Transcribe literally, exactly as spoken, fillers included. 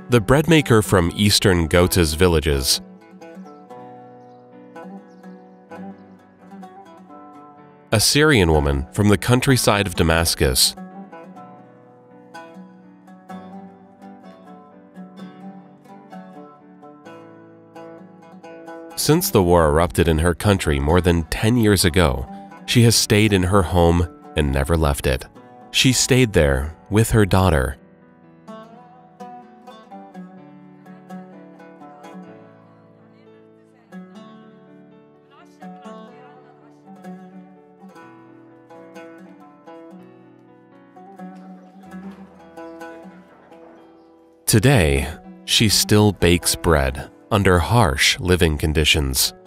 the bread maker from eastern Ghoutas villages. A Syrian woman from the countryside of Damascus. Since the war erupted in her country more than ten years ago, she has stayed in her home and never left it. She stayed there with her daughter. Today, she still bakes bread under harsh living conditions.